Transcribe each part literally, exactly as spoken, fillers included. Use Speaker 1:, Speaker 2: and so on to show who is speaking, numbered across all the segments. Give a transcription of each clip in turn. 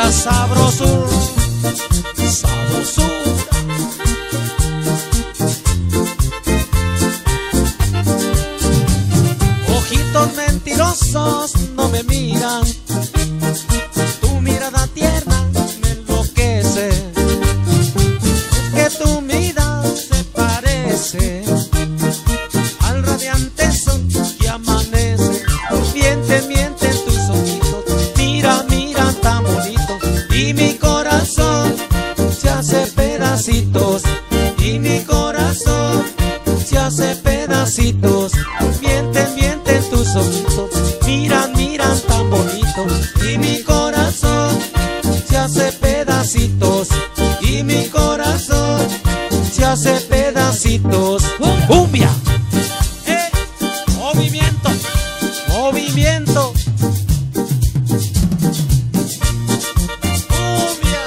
Speaker 1: pura sabrosura, sabrosura. Ojitos mentirosos no me miran, tu mirada tierna me enloquece, que tu mirada se parece al radiante sol que amanece. Miente, miente en tus ojitos, mira, mira tan bonito, y mi corazón se hace pedacitos, y mi corazón se hace pedacitos. Miente, miente en tus ojitos, miran, miran tan bonito, y mi corazón se hace pedacitos, y mi corazón se hace pedacitos. ¡Cumbia! ¡Eh! ¡Movimiento! ¡Movimiento! ¡Cumbia!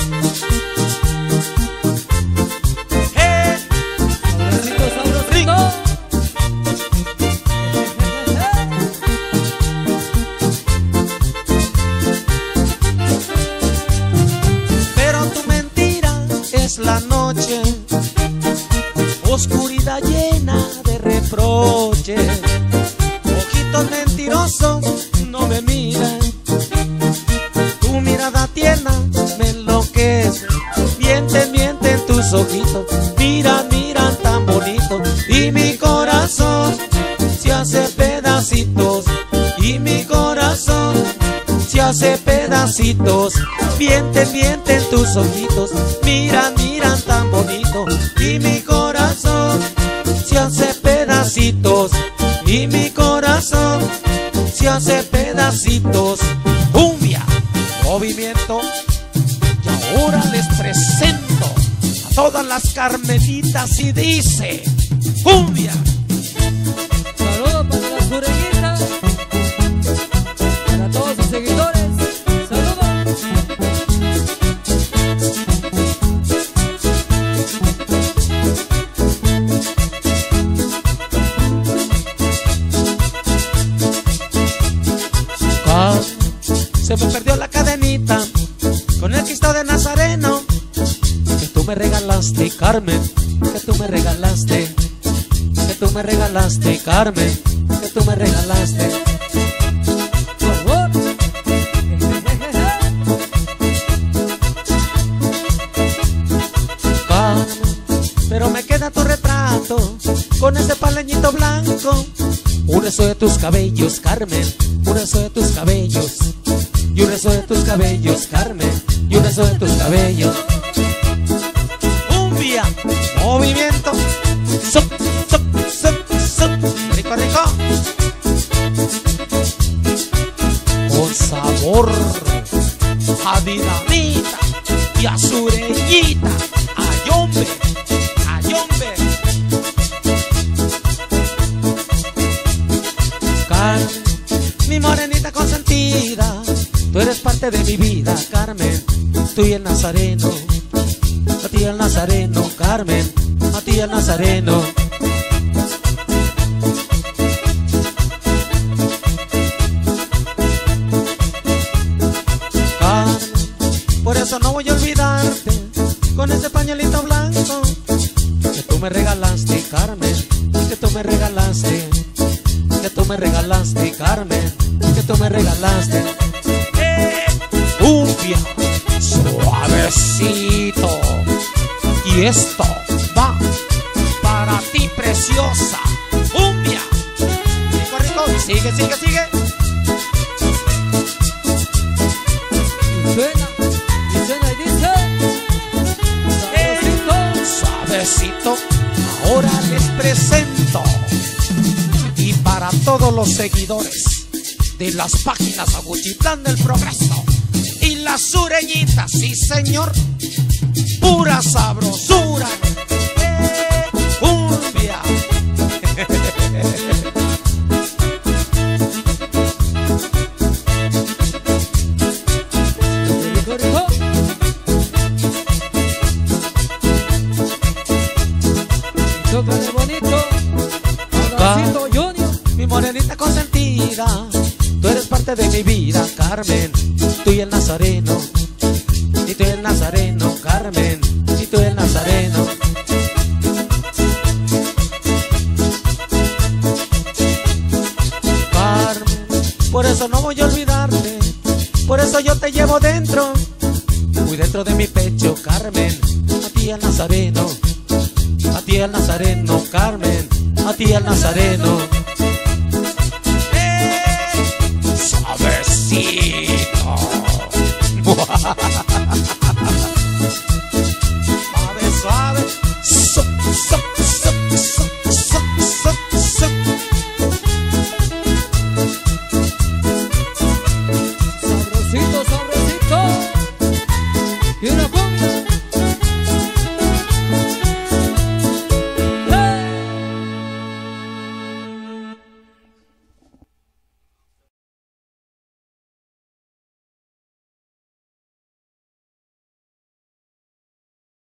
Speaker 1: ¡Eh!
Speaker 2: Sabrosito, sabrosito.
Speaker 1: Pero tu mentira es la noche, oscuridad llena de reproches. Ojitos mentirosos no me miran, tu mirada tierna me enloquece. Miente, miente en tus ojitos, mira, mira tan bonito, y mi corazón se hace pedacitos, y mi corazón se hace pedacitos. Miente, miente en tus ojitos, mira, mira tan bonito, y mi corazón se hace pedacitos, y mi corazón se hace pedacitos. Cumbia, movimiento. Y ahora les presento a todas las carmelitas y dice: cumbia.
Speaker 2: Saludos para las sureñitas, para todos sus seguidores. Saludos.
Speaker 1: Ah, se me perdió la cadenita con el Cristo de Nazareno que tú me regalaste, Carmen, que tú me regalaste, que tú me regalaste, Carmen, que tú me regalaste.
Speaker 2: Por favor.
Speaker 1: Carmen, pero me queda tu retrato con ese paleñito blanco, un rezo de tus cabellos, Carmen, un rezo de tus cabellos, y un rezo de tus cabellos, Carmen, y un rezo de tus cabellos. Cumbia, movimiento, sup, sup, sup, sup, rico, rico, con sabor a dinamita y a sureñita, a yombe, a yombe. Carmen, mi morenita consentida, tú eres parte de mi vida, Carmen, tú y el Nazareno, a ti el Nazareno, Carmen, a ti el Nazareno. Carmen, por eso no voy a olvidarte, con ese pañuelito blanco que tú me regalaste, Carmen, que tú me regalaste, que tú me regalaste, Carmen, que tú me regalaste. ¡Eh! Cumbia, suavecito. Y esto va para ti, preciosa. Cumbia, rico, rico, sigue, sigue, sigue.
Speaker 2: Y suena, y suena y dice:
Speaker 1: Eh, suavecito, ahora les presento. Y para todos los seguidores de las páginas Aguchitlán del Progreso y las sureñitas, sí señor, pura sabrosura. Eh, cumbia.
Speaker 2: rico, rico. Tócale bonito, Abracito Junior.
Speaker 1: Mi morenita consentida, tú eres parte de mi vida, Carmen, tú y el Nazareno, y tú el nazareno, Carmen, y tú el nazareno. Carmen, por eso no voy a olvidarte, por eso yo te llevo dentro, muy dentro de mi pecho, Carmen, a ti el nazareno, a ti el nazareno, Carmen, a ti el nazareno. ¡Eh! ¡Suavecito!